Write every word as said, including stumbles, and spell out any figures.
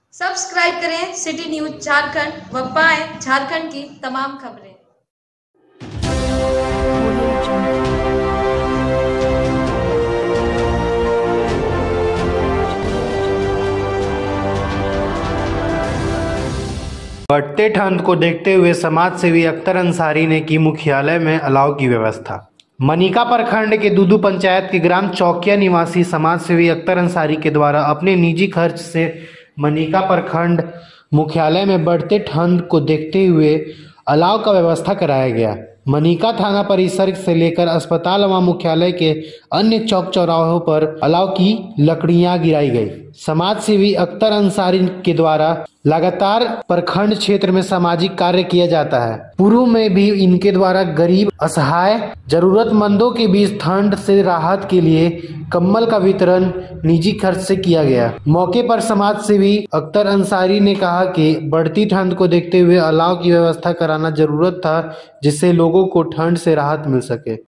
Subscribe करें city news Jharkhand व पाएं झारखंड की तमाम खबरें। बढ़ते ठंड को देखते हुए समाज सेवी अख्तर अंसारी ने की मुख्यालय में अलाव की व्यवस्था। मनिका प्रखंड के दूदू पंचायत के ग्राम चौकिया निवासी समाज सेवी अख्तर अंसारी के द्वारा अपने निजी खर्च से मनिका प्रखंड मुख्यालय में बढ़ते ठंड को देखते हुए अलाव का व्यवस्था कराया गया। मनिका थाना परिसर से लेकर अस्पताल व मुख्यालय के अन्य चौक चौराहों पर अलाव की लकड़ियां गिराई गई। समाज सेवी अख्तर अंसारी के द्वारा लगातार प्रखंड क्षेत्र में सामाजिक कार्य किया जाता है। पूर्व में भी इनके द्वारा गरीब, असहाय, जरूरतमंदों के बीच ठंड से राहत के लिए कंबल का वितरण निजी खर्च से किया गया। मौके पर समाज सेवी अख्तर अंसारी ने कहा कि बढ़ती ठंड को देखते हुए अलाव की व्यवस्था कराना जरूरत था, जिससे लोगों को ठंड से राहत मिल सके।